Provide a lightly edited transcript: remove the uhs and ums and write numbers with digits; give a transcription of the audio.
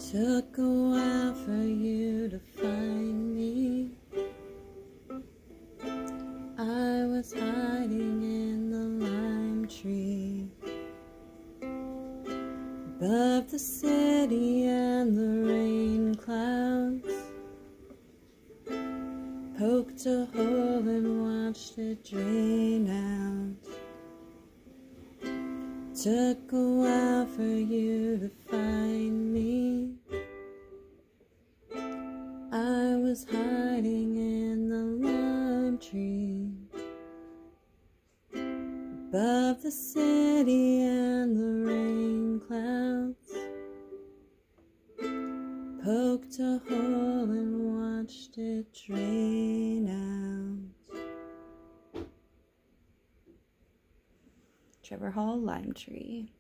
Took a while for you to find me. I was hiding in the lime tree, above the city and the rain clouds. Poked a hole and watched it drain out. Took a while for you to find me. I was hiding in the lime tree, above the city and the rain clouds. Poked a hole and watched it drain out. Trevor Hall, Lime Tree.